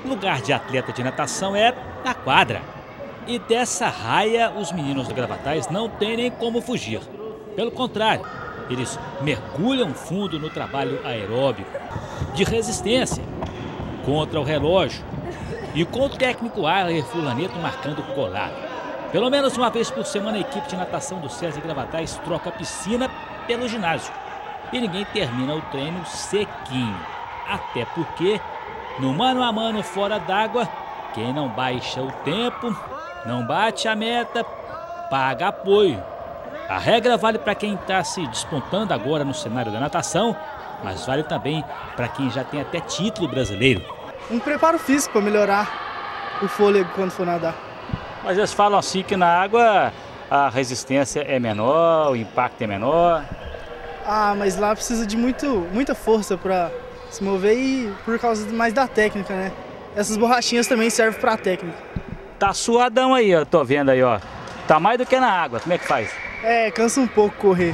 Lugar de atleta de natação é na quadra. E dessa raia, os meninos do Gravatais não têm nem como fugir. Pelo contrário, eles mergulham fundo no trabalho aeróbico, de resistência, contra o relógio e com o técnico Arler Furlaneto marcando colado. Pelo menos uma vez por semana a equipe de natação do SESI Gravatais troca a piscina pelo ginásio. E ninguém termina o treino sequinho. Até porque, no mano a mano fora d'água, quem não baixa o tempo, não bate a meta, paga apoio. A regra vale para quem está se despontando agora no cenário da natação, mas vale também para quem já tem até título brasileiro. Um preparo físico para melhorar o fôlego quando for nadar. Mas eles falam assim que na água a resistência é menor, o impacto é menor. Ah, mas lá precisa de muita força para se mover e por causa mais da técnica, né? Essas borrachinhas também servem para a técnica. Tá suadão aí, ó, tô vendo aí, ó. Tá mais do que na água, como é que faz? É, cansa um pouco correr.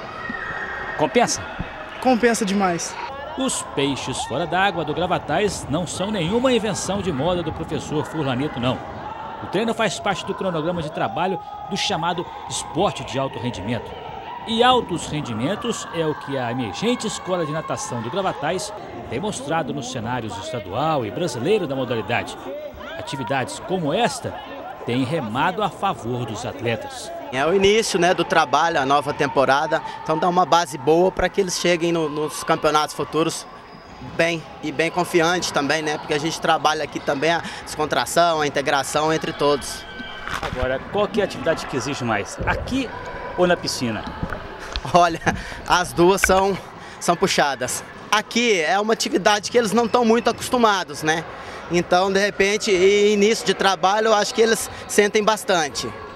Compensa? Compensa demais. Os peixes fora d'água do Gravatais não são nenhuma invenção de moda do professor Furlaneto, não. O treino faz parte do cronograma de trabalho do chamado esporte de alto rendimento. E altos rendimentos é o que a emergente Escola de Natação do Gravatais tem mostrado nos cenários estadual e brasileiro da modalidade. Atividades como esta têm remado a favor dos atletas. É o início, né, do trabalho, a nova temporada, então dá uma base boa para que eles cheguem nos campeonatos futuros bem e bem confiantes também, né, porque a gente trabalha aqui também a descontração, a integração entre todos. Agora, qual que é a atividade que exige mais, aqui ou na piscina? Olha, as duas são puxadas. Aqui é uma atividade que eles não estão muito acostumados, né, então de repente, início de trabalho, eu acho que eles sentem bastante.